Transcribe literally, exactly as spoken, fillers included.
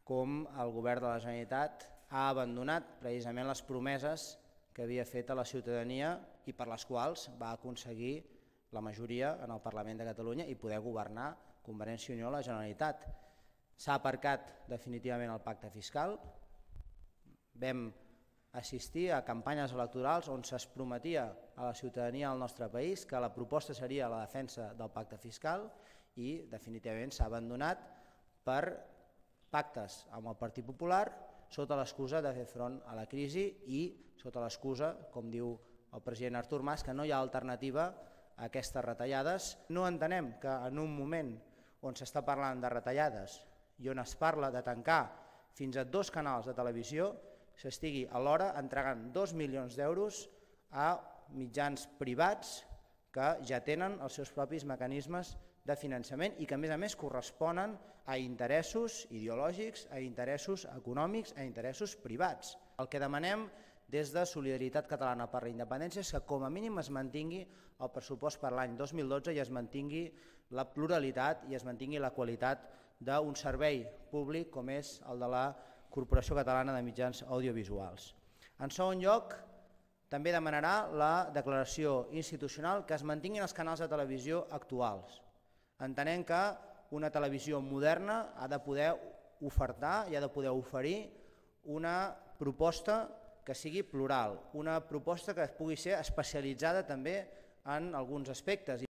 com el govern de la Generalitat ha abandonat precisament les promeses que havia fet a la ciutadania i per les quals va aconseguir la majoria en el Parlament de Catalunya i poder governar Convergència i Unió a la Generalitat. S'ha aparcat definitivament el pacte fiscal. Vam assistir a campanyes electorals on es prometia a la ciutadania del nostre país que la proposta seria la defensa del pacte fiscal i definitivament s'ha abandonat per pactes amb el Partit Popular sota l'excusa de fer front a la crisi i sota l'excusa, com diu el president Artur Mas, que no hi ha alternativa a aquestes retallades. No entenem que en un moment on s'està parlant de retallades i on es parla de tancar fins a dos canals de televisió, s'estigui alhora entregant dos milions d'euros a mitjans privats que ja tenen els seus propis mecanismes de finançament i que a més a més corresponen a interessos ideològics, a interessos econòmics, a interessos privats. El que demanem des de Solidaritat Catalana per la Independència és que com a mínim es mantingui el pressupost per l'any dos mil dotze i es mantingui la pluralitat i es mantingui la qualitat d'un servei públic com és el de la Corporació Catalana de Mitjans Audiovisuals. En segon lloc, també demanarà la declaració institucional que es mantinguin els canals de televisió actuals. Entenem que una televisió moderna ha de poder ofertar i ha de poder oferir una proposta que sigui plural, una proposta que pugui ser especialitzada també en alguns aspectes.